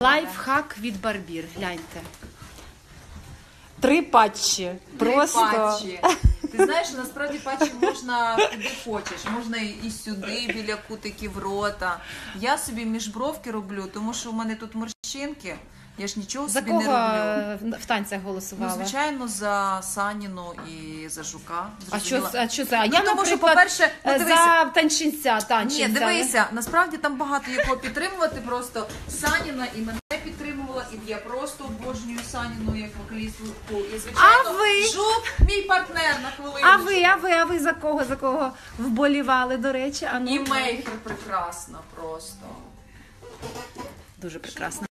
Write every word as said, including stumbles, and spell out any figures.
Лайфхак від Барбір, гляньте. Три патчі. Просто... патчі. Ти знаєш, насправді патчі можна куди хочеш. Можна і сюди, біля кутиків рота. Я собі міжбровки роблю, тому що у мене тут морщинки. Я ж нічого За собі кого не роблю. в танцях голосувала? Ну, звичайно, за Саніну і за Жука. А що, а що це? А Ну, я, тому що, наприклад, по-перше, ну, за танчинця, танчинця. Ні, дивися, насправді там багато є кого підтримувати, просто Саніна і мене підтримувала, і я просто обожнюю Саніну як вокалістку. І, звичайно, А ви? Жук, мій партнер на хвилину. А ви, а ви, а ви за кого, за кого вболівали, до речі? А ну. І Мейхер прекрасна просто. Дуже прекрасно.